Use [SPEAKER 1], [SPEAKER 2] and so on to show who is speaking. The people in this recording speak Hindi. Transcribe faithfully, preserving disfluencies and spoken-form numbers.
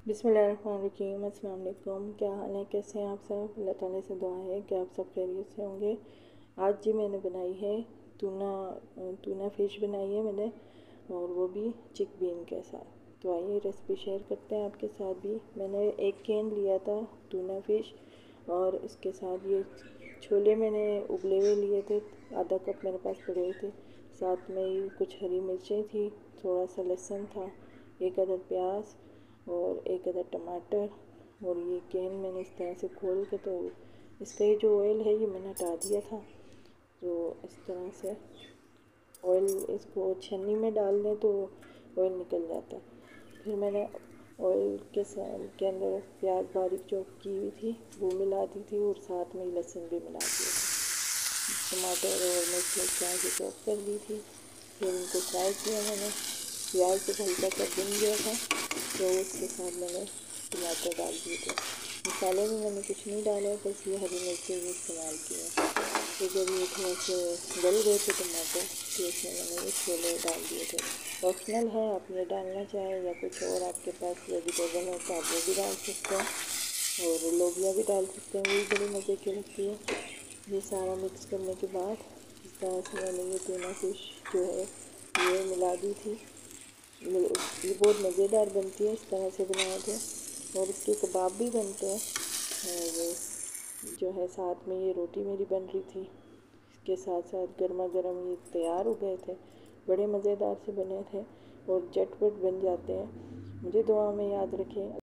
[SPEAKER 1] बिस्मिल्लाहिर्रहमानिर्रहीम। अस्सलाम वालेकुम। क्या हाल है, कैसे हैं आप सब? अल्लाह ताला से दुआ है कि आप सब खैरियत से होंगे। आज जी मैंने बनाई है टूना टूना फ़िश बनाई है मैंने, और वो भी चिक बीन के साथ। तो आइए रेसिपी शेयर करते हैं आपके साथ भी। मैंने एक कैन लिया था टूना फ़िश, और इसके साथ ये छोले मैंने उबले हुए लिए थे, आधा कप मेरे पास पड़े हुए थे। साथ में ही कुछ हरी मिर्चें थी, थोड़ा सा लहसुन था, एक अदर प्याज और एक अदर टमाटर। और ये कैन मैंने इस तरह से खोल के, तो इसका ये जो ऑयल है ये मैंने हटा दिया था। तो इस तरह से ऑयल, इसको छन्नी में डाल दें तो ऑयल निकल जाता है। फिर मैंने ऑयल के के अंदर प्याज बारीक चॉप की हुई थी वो मिला दी थी, और साथ में लहसुन भी मिला दिया था। टमाटर और मिर्च प्याज चॉप कर दी थी। फिर इनको फ्राई किया मैंने, प्याज को हल्का सा भुन गया था, तो उसके साथ मैंने टमाटर डाल दिए थे। मसाले में मैंने कुछ नहीं डाला, बस ये हरी मिर्ची भी इस्तेमाल किया। तो जब ये थोड़ा से गल गए थे टमाटर, तो इसमें मैंने ये छोले डाल दिए थे। ऑप्शनल है, आप ये डालना चाहें या कुछ और आपके पास वेजिटेबल है तो आप वो भी डाल सकते हैं, और लोबिया भी डाल सकते हैं, वो भी बड़ी मज़े की लगती है। ये सारा मिक्स करने के बाद इस तरह से मैंने ये टूना फ़िश जो है ये मिला दी थी। ये बहुत मज़ेदार बनती है इस तरह से बनाए थे, और इसके कबाब भी बनते हैं। और जो है साथ में ये रोटी मेरी बन रही थी, इसके साथ साथ गर्मा गर्म ये तैयार हो गए थे। बड़े मज़ेदार से बने थे और झटपट बन जाते हैं। मुझे दुआ में याद रखें।